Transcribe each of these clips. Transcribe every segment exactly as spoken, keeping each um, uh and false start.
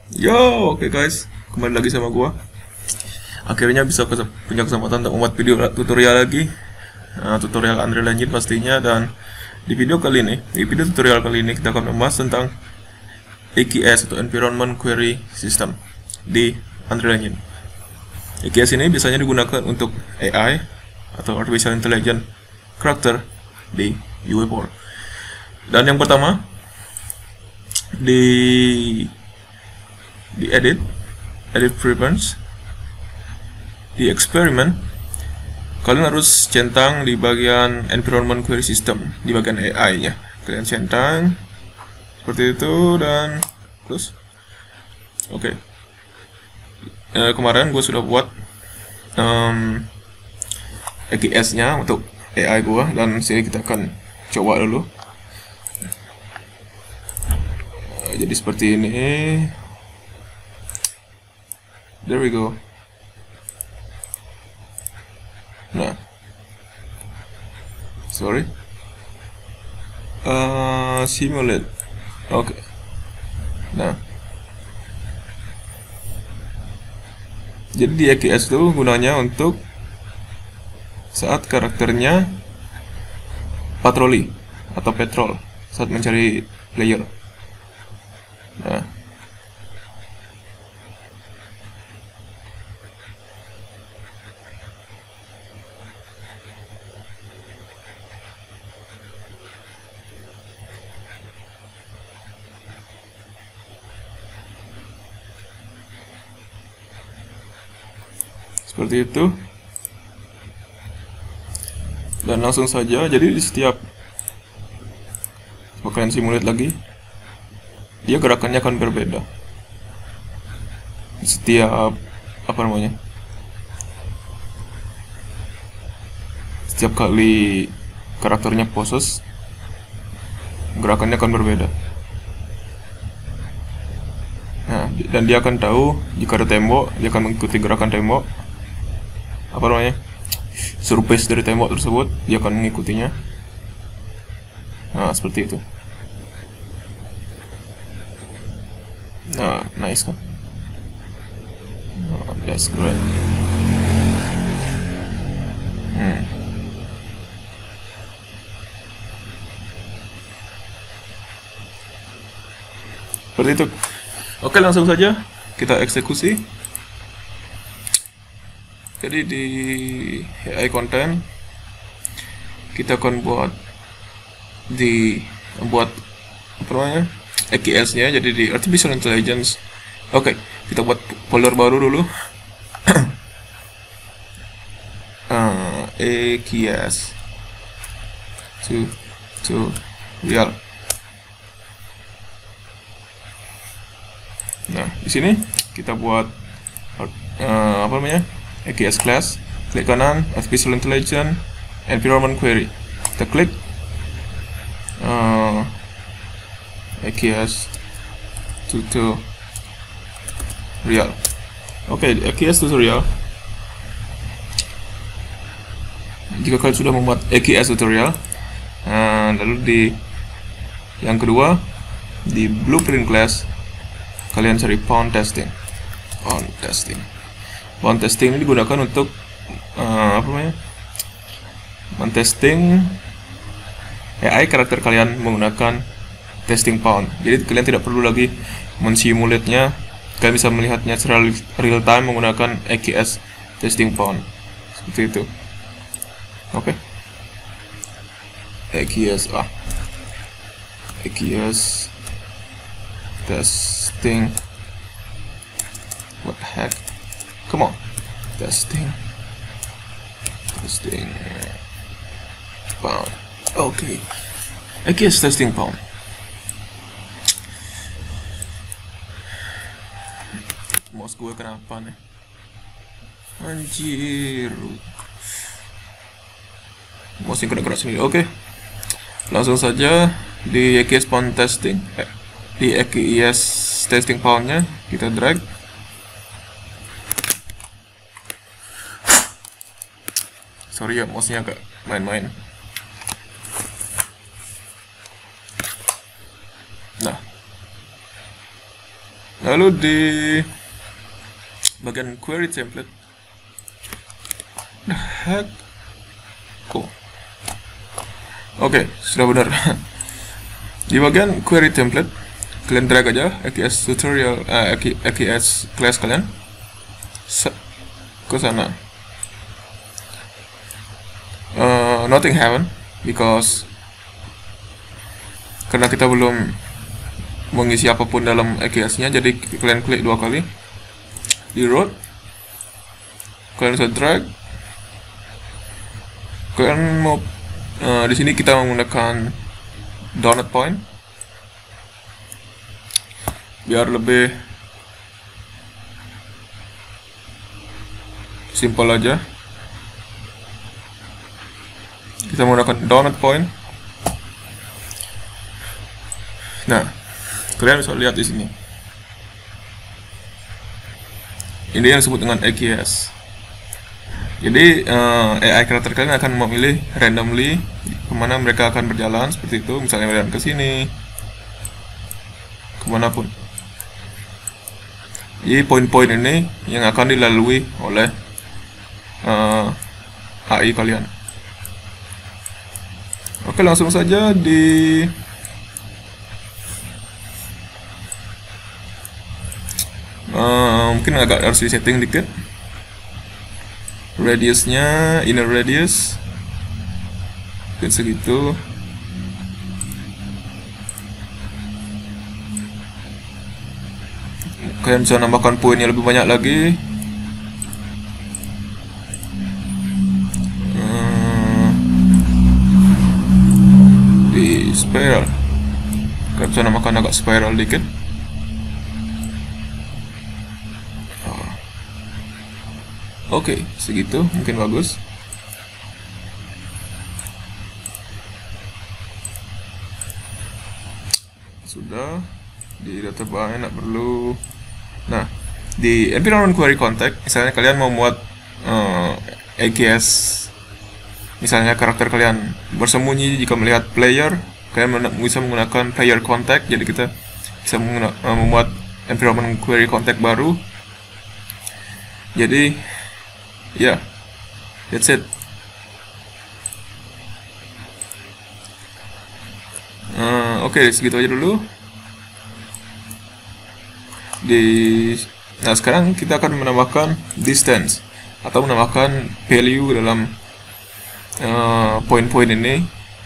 Yo, oke guys, kembali lagi sama gua. Akhirnya bisa kes- punya kesempatan untuk membuat video tutorial lagi. Nah, tutorial Unreal Engine pastinya. Dan di video kali ini, di video tutorial kali ini kita akan membahas tentang E K S atau Environment Query System di Unreal Engine. E K S ini biasanya digunakan untuk A I atau Artificial Intelligence Character di U E four. Dan yang pertama di di edit edit preference di eksperimen, kalian harus centang di bagian environment query system di bagian A I nya. Kalian centang seperti itu dan close. Oke. Okay. Eh, kemarin gue sudah buat um, E K S nya untuk A I gue, dan sini kita akan coba dulu. Uh, jadi seperti ini. There we go. Nah, sorry. Uh, simulate. Oke. Okay. Nah, jadi di E K S itu gunanya untuk saat karakternya patroli atau patrol saat mencari player. Nah, seperti itu. Dan langsung saja, jadi di setiap kalian simulate lagi, dia gerakannya akan berbeda. Di setiap apa namanya? Setiap kali karakternya poses, gerakannya akan berbeda. Nah, dan dia akan tahu jika ada tembok, dia akan mengikuti gerakan tembok. Apa namanya? Surface dari tembok tersebut, dia akan mengikutinya. Nah, seperti itu. Nah, nice kan? Oh, that's great. Hmm. Seperti itu. Oke, langsung saja kita eksekusi. Jadi di A I content kita akan buat di buat apa namanya E K S-nya, jadi di Artificial Intelligence. Oke, kita buat folder baru dulu. uh, E K S to to real. Nah, di sini kita buat uh, apa namanya E K S class, klik kanan, Artificial Intelligence, Environment Query. Kita klik uh, E K S tutorial. Oke, okay, E K S tutorial. Jika kalian sudah membuat E K S tutorial, uh, lalu di yang kedua di blueprint class, kalian cari pound testing. Pound testing. Pound testing ini digunakan untuk uh, apa namanya? Men-testing A I karakter kalian menggunakan testing pound. Jadi kalian tidak perlu lagi mensimulate-nya. Kalian bisa melihatnya secara real time menggunakan E K S testing pound. Seperti itu. Oke. Okay. E K S ah. E K S testing. What the heck? Come on. Testing. Testing. Pound. Oke. Okay. E K S testing pound. Mouse gue kenapa nih? Anjir. Mouse yang kena-kena sendiri. Oke. Okay. Langsung saja di E K S pound testing. Eh, di E K S testing pound-nya kita drag. Sorry ya, mouse-nya agak main-main. Nah, Lalu di bagian query template, the heck, kok? Oke, sudah benar. Di bagian query template, kalian drag aja A K S tutorial, uh, A K S class kalian ke sana. Uh, nothing happen because karena kita belum mengisi apapun dalam A K S-nya, jadi kalian klik dua kali di root, kalian bisa drag, kalian mau uh, di sini kita menggunakan donut point biar lebih simple aja. Kita menggunakan donut point. Nah, kalian bisa lihat di sini. Ini yang disebut dengan A K S. Jadi uh, A I karakter kalian akan memilih randomly kemana mereka akan berjalan seperti itu. Misalnya berjalan ke sini, kemanapun. Jadi poin-poin ini yang akan dilalui oleh uh, A I kalian. Oke, langsung saja di uh, mungkin agak harus di setting dikit radiusnya, inner radius mungkin segitu. Kalian bisa nambahkan poinnya lebih banyak lagi. Spiral, kalian bisa namakan agak spiral dikit. Oke, okay, segitu mungkin bagus. Sudah di data bahan tidak perlu. Nah, di environment query context, misalnya kalian mau buat uh, A K S, misalnya karakter kalian bersembunyi jika melihat player, kalian bisa menggunakan player contact. Jadi kita bisa membuat environment query contact baru. Jadi ya, yeah, that's it. Uh, Oke, okay, segitu aja dulu. Di nah sekarang kita akan menambahkan distance atau menambahkan value dalam uh, poin-poin ini.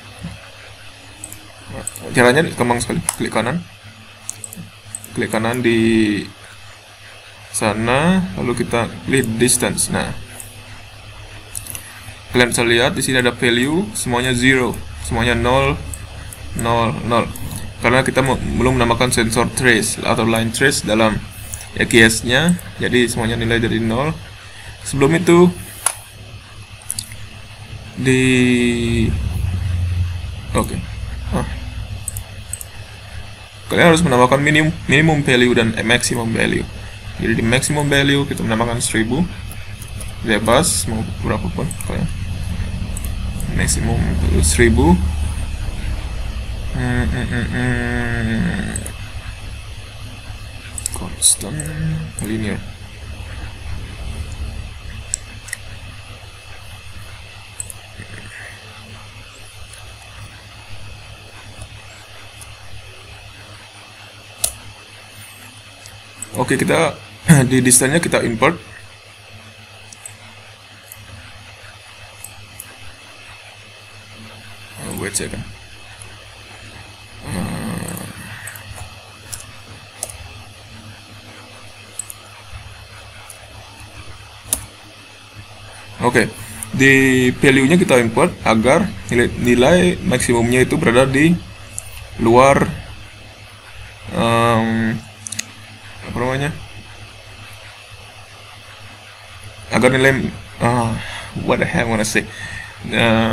Caranya gampang sekali, klik kanan, klik kanan di sana, lalu kita klik distance. Nah, kalian bisa lihat di sini ada value, semuanya zero, semuanya nol, nol, nol. Karena kita belum menambahkan sensor trace atau line trace dalam A K S-nya, jadi semuanya nilai dari nol. Sebelum itu di oke. Okay. Ah. Kalian harus menambahkan minimum minimum value dan maximum value. Jadi di maximum value kita menambahkan seribu, bebas mau berapapun kalian. Maximum seribu. Hmm, hmm, hmm, hmm. Constant linear. Oke, kita di distance-nya kita import. Oh, wait second. Uh, Oke, di value-nya kita import agar nilai, nilai maksimumnya itu berada di luar um, apa namanya, agar nilai uh, what the hell I wanna say uh,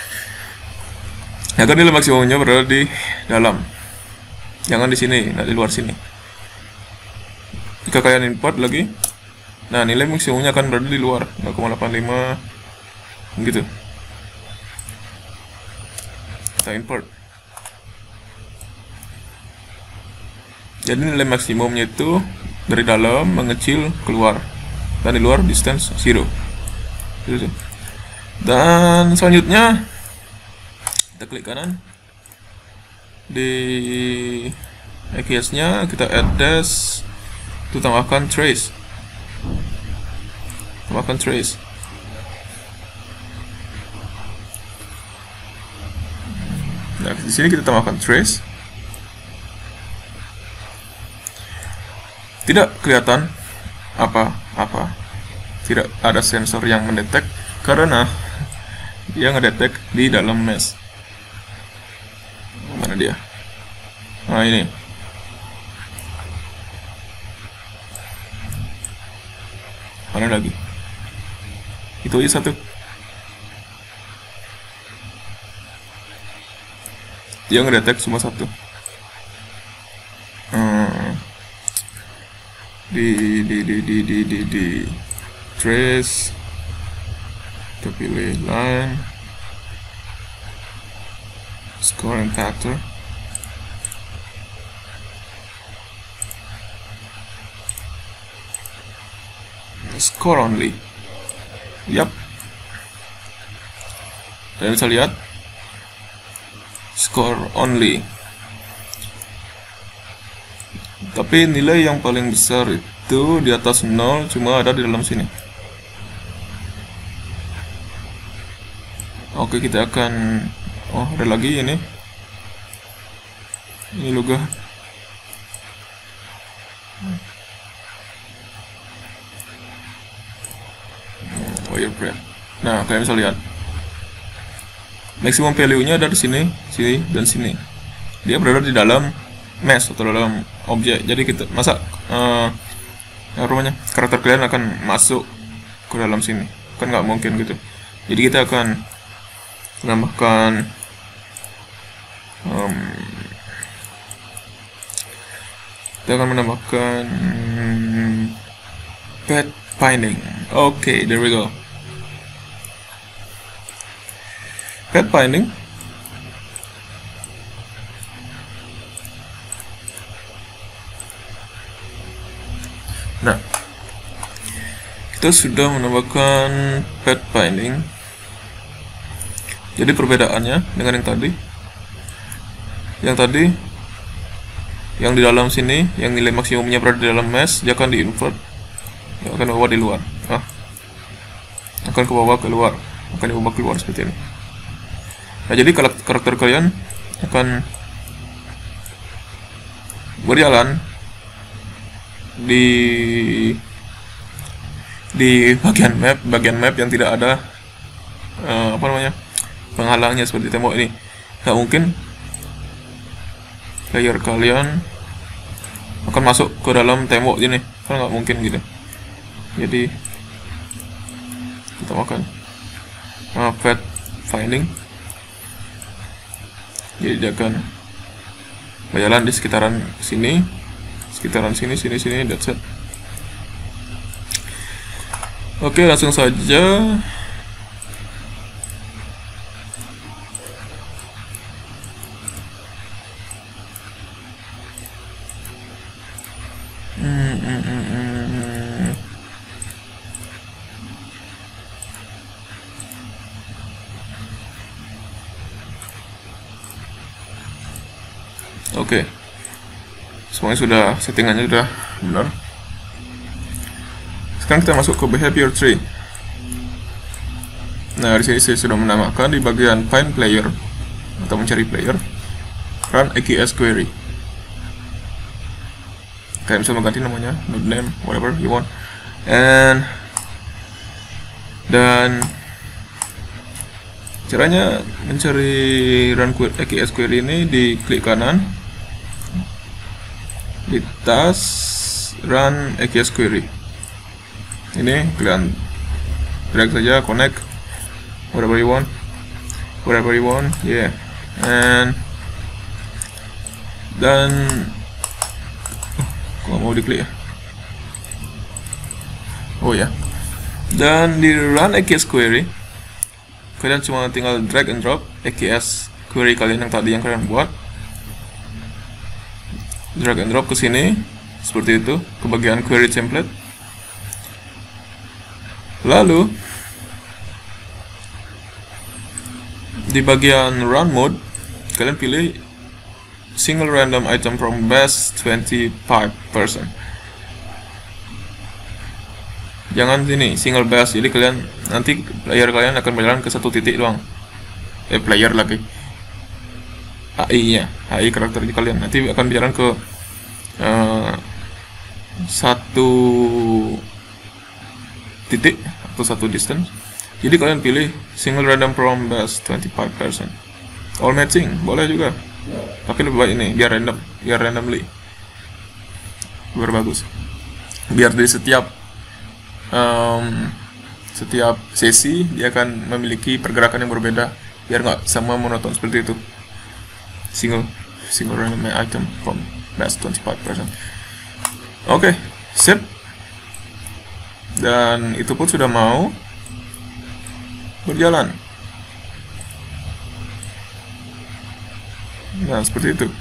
agar nilai maksimumnya berada di dalam, jangan di sini, nah di luar sini. Jika kalian import lagi, nah nilai maksimumnya akan berada di luar nol koma delapan lima gitu. Kita import. Jadi nilai maksimumnya itu dari dalam mengecil keluar, dan di luar distance zero. Dan selanjutnya kita klik kanan di E Q S nya, kita add dash, itu tambahkan trace, tambahkan trace. Nah, di sini kita tambahkan trace. Tidak kelihatan apa-apa, tidak ada sensor yang mendetek karena dia ngedetek di dalam mesh. Mana dia? Nah, ini. Mana lagi? Itu aja satu. Dia ngedetek cuma satu. Hmm. Di di di di di di di trace, kita pilih line, score and factor. Score only. Yap. Kalian bisa lihat score only. Tapi nilai yang paling besar itu di atas nol, cuma ada di dalam sini. Oke, kita akan, oh ada lagi ini. Ini logo. Wireframe. Nah, kalian bisa lihat maximum value-nya ada di sini, sini, dan sini. Dia berada di dalam mesh atau dalam objek. Jadi kita masa uh, apa namanya, karakter kalian akan masuk ke dalam sini, kan nggak mungkin gitu. Jadi kita akan menambahkan um, kita akan menambahkan path finding. Oke, okay, there we go. Path finding. Nah, kita sudah menambahkan path finding. Jadi perbedaannya dengan yang tadi, yang tadi, yang di dalam sini, yang nilai maksimumnya berada di dalam mesh, dia akan di invert, dia akan bawa di luar, ah, akan ke bawah keluar, akan dibawa keluar seperti ini. Nah, jadi karakter kalian akan berjalan di di bagian map, bagian map yang tidak ada uh, apa namanya, penghalangnya seperti tembok ini. Nggak mungkin player kalian akan masuk ke dalam tembok ini, kan nggak mungkin gitu. Jadi kita makan uh, path finding. Jadi dia akan berjalan di sekitaran sini, sekitaran sini, sini, sini, that's it. Oke, langsung saja. Hmm, hmm, hmm, hmm. Oke, semuanya sudah, settingannya sudah benar. Sekarang kita masuk ke behavior tree. Nah, di sini saya sudah menamakan di bagian find player atau mencari player, run E Q S query. Kalian bisa mengganti namanya, node name, whatever you want. And dan caranya mencari run E Q S query ini, di klik kanan, di task run E Q S query. Ini kalian drag saja, connect whatever you want, whatever you want, yeah. And dan oh, kok mau diklik ya? Oh ya. Dan di run E Q S query, kalian cuma tinggal drag and drop E Q S query kalian yang tadi yang kalian buat. drag and drop ke sini seperti itu, ke bagian query template. Lalu di bagian run mode kalian pilih single random item from base twenty-five percent. Jangan sini single base, jadi kalian nanti player kalian akan berjalan ke satu titik doang. Eh player lagi. A I-nya, A I karakter kalian nanti akan berjalan ke uh, satu titik atau satu distance. Jadi kalian pilih single random from base twenty-five percent. All matching boleh juga, tapi lebih baik ini biar random, biar randomly, biar bagus, biar di setiap um, setiap sesi dia akan memiliki pergerakan yang berbeda, biar nggak sama monoton seperti itu. Single single random item from base twenty-five percent. Oke, okay, sip. Dan itu pun sudah mau berjalan. Nah, seperti itu.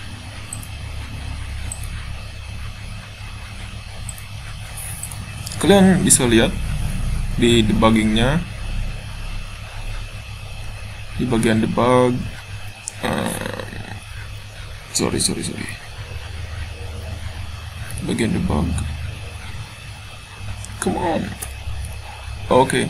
Kalian bisa lihat di debuggingnya, di bagian debug. Uh, sorry, sorry, sorry. Bagian debug. Come on. Oke. Okay.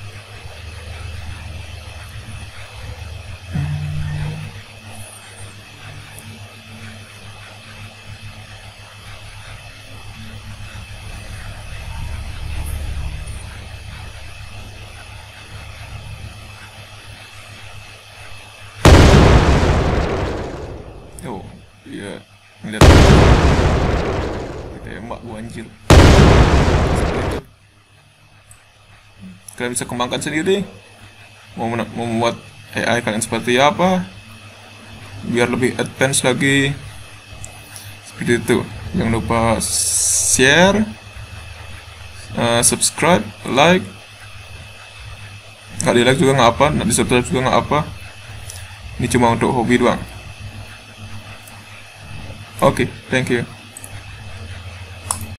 Oh, iya, ngeliat tembak gua anjir. Kalian bisa kembangkan sendiri, mau mau membuat A I kalian seperti apa, biar lebih advance lagi. Seperti itu. Jangan lupa share, uh, subscribe, like. Nggak di like juga nggak apa, nggak di subscribe juga nggak apa. Ini cuma untuk hobi doang. Oke, okay, thank you.